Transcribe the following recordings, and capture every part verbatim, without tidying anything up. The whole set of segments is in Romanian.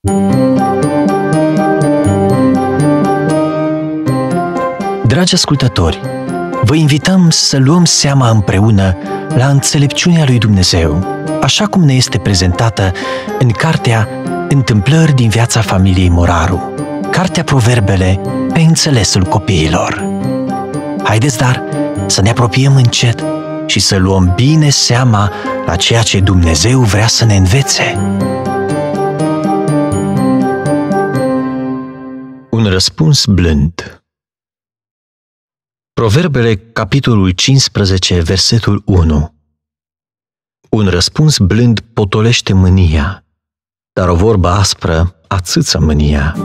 Dragi ascultători, vă invităm să luăm seama împreună la înțelepciunea lui Dumnezeu, așa cum ne este prezentată în cartea Întâmplări din viața familiei Moraru, cartea Proverbele pe înțelesul copiilor. Haideți, dar, să ne apropiem încet și să luăm bine seama la ceea ce Dumnezeu vrea să ne învețe. Un răspuns blând. Proverbele, capitolul cincisprezece, versetul unu. Un răspuns blând potolește mânia, dar o vorbă aspră ațâță mânia.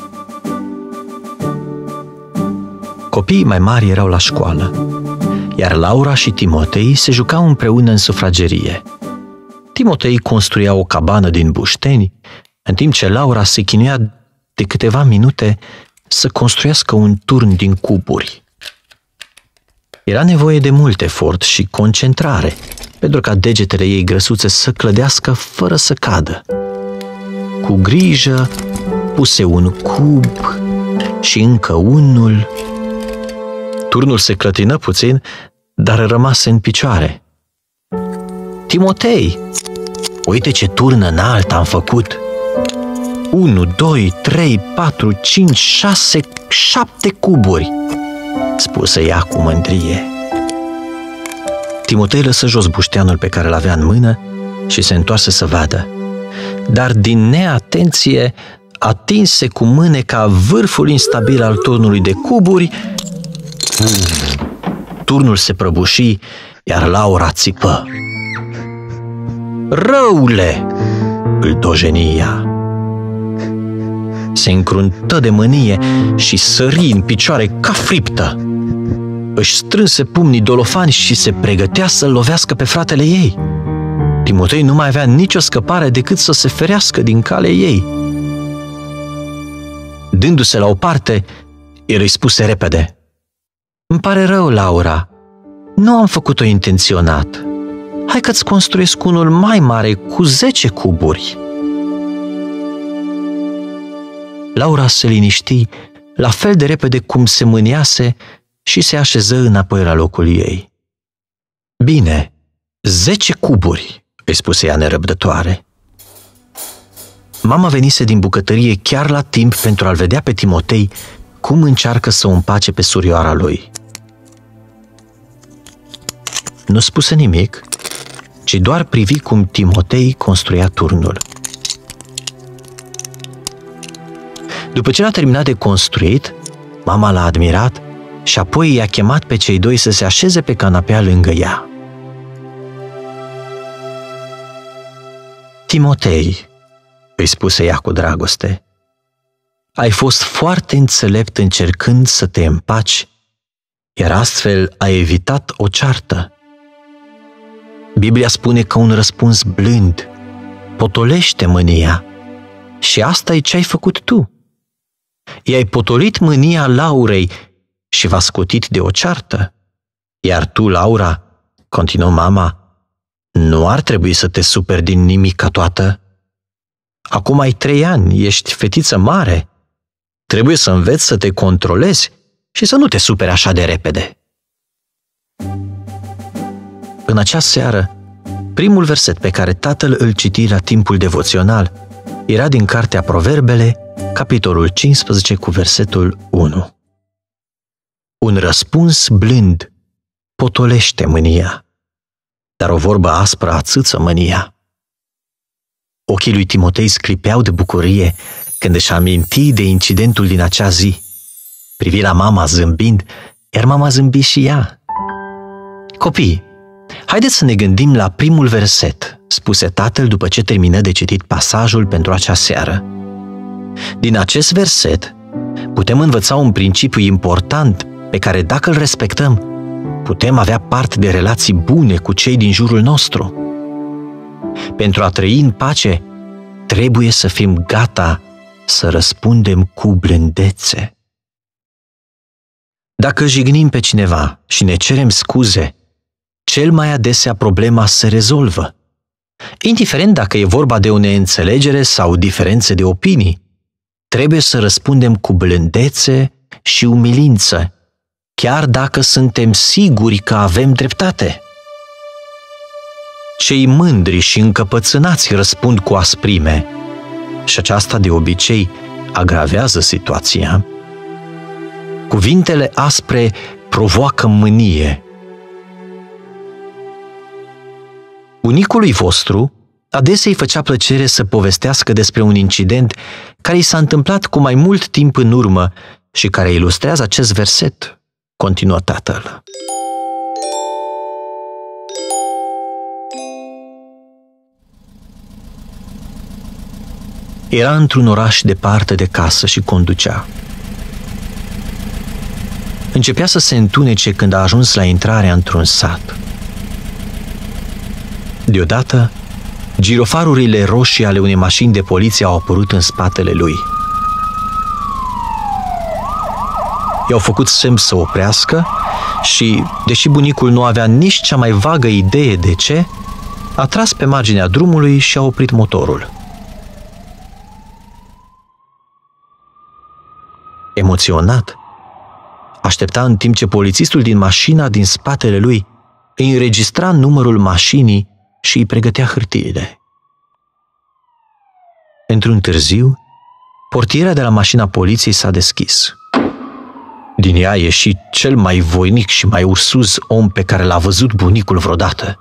Copiii mai mari erau la școală, iar Laura și Timotei se jucau împreună în sufragerie. Timotei construia o cabană din bușteni, în timp ce Laura se chinuia de câteva minute să construiască un turn din cuburi. Era nevoie de mult efort și concentrare pentru ca degetele ei grăsuțe să clădească fără să cadă. Cu grijă puse un cub și încă unul. Turnul se clătină puțin, dar rămase în picioare. Timotei, uite ce turn înalt am făcut! Unu, doi, trei, patru, cinci, șase, șapte cuburi, spuse ea cu mândrie. Timotei lăsă jos bușteanul pe care l-avea în mână și se întoarse să vadă. Dar din neatenție atinse cu mâneca vârful instabil al turnului de cuburi. Turnul se prăbuși, iar Laura țipă. Răule! Îl dojeni ea. Se încruntă de mânie și sări în picioare ca friptă. Își strânse pumnii dolofani și se pregătea să-l lovească pe fratele ei. Timotei nu mai avea nicio scăpare decât să se ferească din calea ei. Dându-se la o parte, el îi spuse repede: Îmi pare rău, Laura, nu am făcut-o intenționat. Hai că-ți construiesc unul mai mare cu zece cuburi. Laura se liniști la fel de repede cum se mâniase și se așeză înapoi la locul ei. Bine, zece cuburi, îi spuse ea nerăbdătoare. Mama venise din bucătărie chiar la timp pentru a-l vedea pe Timotei cum încearcă să o împace pe surioara lui. Nu spuse nimic, ci doar privi cum Timotei construia turnul. După ce l-a terminat de construit, mama l-a admirat și apoi i-a chemat pe cei doi să se așeze pe canapea lângă ea. Timotei, îi spuse ea cu dragoste, ai fost foarte înțelept încercând să te împaci, iar astfel ai evitat o ceartă. Biblia spune că un răspuns blând potolește mânia și asta e ce ai făcut tu. I-ai potolit mânia Laurei și v-a scutit de o ceartă. Iar tu, Laura, continuă mama, nu ar trebui să te superi din nimica toată. Acum ai trei ani, ești fetiță mare. Trebuie să înveți să te controlezi și să nu te superi așa de repede. În acea seară, primul verset pe care tatăl îl citi la timpul devoțional era din cartea Proverbele, capitolul cincisprezece, cu versetul unu. Un răspuns blând potolește mânia, dar o vorbă aspră ațâță mânia. Ochii lui Timotei sclipeau de bucurie când își aminti de incidentul din acea zi. Privi la mama zâmbind, iar mama zâmbi și ea. Copii, haideți să ne gândim la primul verset, spuse tatăl după ce termină de citit pasajul pentru acea seară. Din acest verset putem învăța un principiu important pe care, dacă îl respectăm, putem avea parte de relații bune cu cei din jurul nostru. Pentru a trăi în pace, trebuie să fim gata să răspundem cu blândețe. Dacă jignim pe cineva și ne cerem scuze, cel mai adesea problema se rezolvă. Indiferent dacă e vorba de o neînțelegere sau diferențe de opinii, trebuie să răspundem cu blândețe și umilință, chiar dacă suntem siguri că avem dreptate. Cei mândri și încăpățânați răspund cu asprime și aceasta de obicei agravează situația. Cuvintele aspre provoacă mânie. Bunicului vostru adesea îi făcea plăcere să povestească despre un incident care i s-a întâmplat cu mai mult timp în urmă și care ilustrează acest verset, continuă tatăl. Era într-un oraș departe de casă și conducea. Începea să se întunece când a ajuns la intrarea într-un sat. Deodată, girofarurile roșii ale unei mașini de poliție au apărut în spatele lui. I-au făcut semn să oprească și, deși bunicul nu avea nici cea mai vagă idee de ce, a tras pe marginea drumului și a oprit motorul. Emoționat, aștepta în timp ce polițistul din mașina din spatele lui îi înregistra numărul mașinii și îi pregătea hârtiile. Într-un târziu, portiera de la mașina poliției s-a deschis. Din ea a ieșit cel mai voinic și mai ursuz om pe care l-a văzut bunicul vreodată.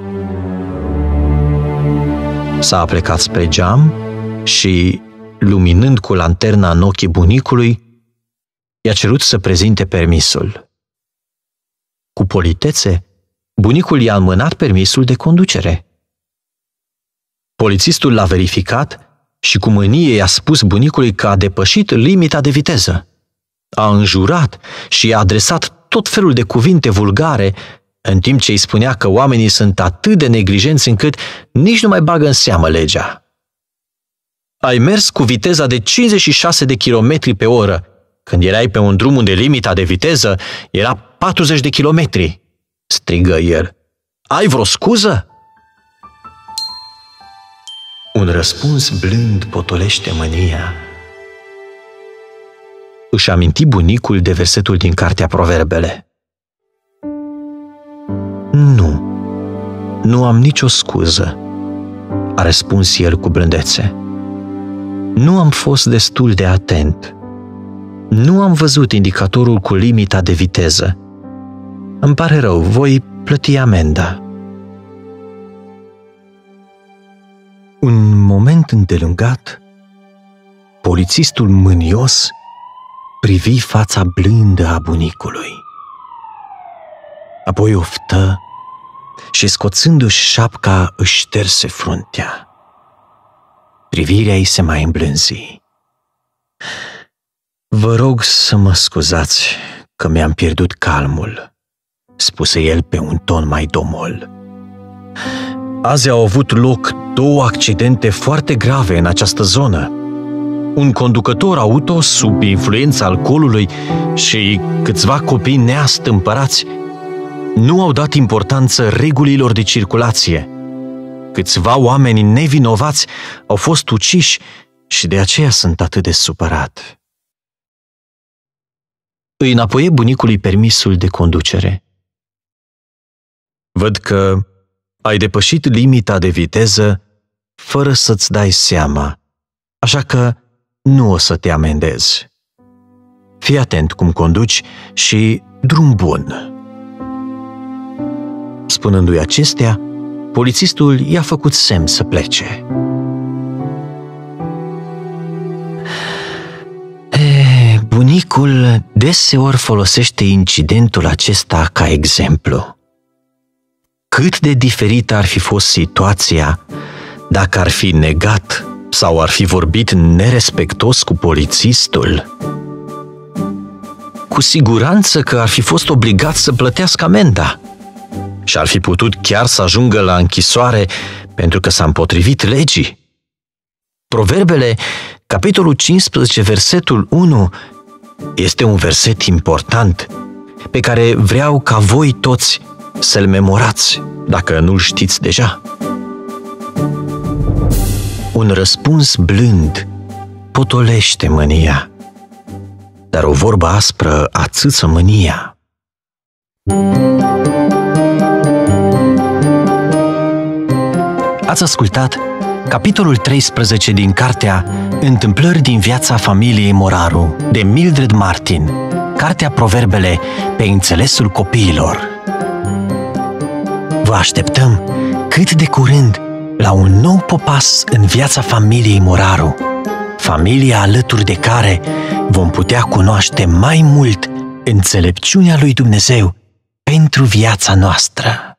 S-a aplecat spre geam și, luminând cu lanterna în ochii bunicului, i-a cerut să prezinte permisul. Cu politețe, bunicul i-a înmânat permisul de conducere. Polițistul l-a verificat și cu mânie i-a spus bunicului că a depășit limita de viteză. A înjurat și i-a adresat tot felul de cuvinte vulgare, în timp ce îi spunea că oamenii sunt atât de neglijenți încât nici nu mai bagă în seamă legea. Ai mers cu viteza de cincizeci și șase de kilometri pe oră, când erai pe un drum unde limita de viteză era patruzeci de kilometri, strigă el. Ai vreo scuză? Un răspuns blând potolește mânia. Își aminti bunicul de versetul din cartea Proverbele. Nu, nu am nicio scuză, a răspuns el cu blândețe. Nu am fost destul de atent. Nu am văzut indicatorul cu limita de viteză. Îmi pare rău, voi plăti amenda. Un moment îndelungat, polițistul mânios privi fața blândă a bunicului. Apoi oftă și, scoțându-și șapca, își șterse fruntea. Privirea ei se mai îmblânzi. Vă rog să mă scuzați că mi-am pierdut calmul, spuse el pe un ton mai domol. Azi au avut loc două accidente foarte grave în această zonă. Un conducător auto sub influența alcoolului și câțiva copii neastâmpărați nu au dat importanță regulilor de circulație. Câțiva oameni nevinovați au fost uciși și de aceea sunt atât de supărat. Îi înapoie bunicului permisul de conducere. Văd că ai depășit limita de viteză fără să-ți dai seama, așa că nu o să te amendezi. Fii atent cum conduci și drum bun. Spunându-i acestea, polițistul i-a făcut semn să plece. E, bunicul deseori folosește incidentul acesta ca exemplu. Cât de diferită ar fi fost situația dacă ar fi negat sau ar fi vorbit nerespectos cu polițistul. Cu siguranță că ar fi fost obligat să plătească amenda și ar fi putut chiar să ajungă la închisoare pentru că s-a împotrivit legii. Proverbele, capitolul cincisprezece, versetul unu, este un verset important pe care vreau ca voi toți să-l memorați, dacă nu-l știți deja. Un răspuns blând potolește mânia, dar o vorbă aspră ațâță mânia. Ați ascultat capitolul treisprezece din cartea Întâmplări din viața familiei Moraru, de Mildred Martin, cartea Proverbele pe înțelesul copiilor. Vă așteptăm cât de curând la un nou popas în viața familiei Moraru, familia alături de care vom putea cunoaște mai mult înțelepciunea lui Dumnezeu pentru viața noastră.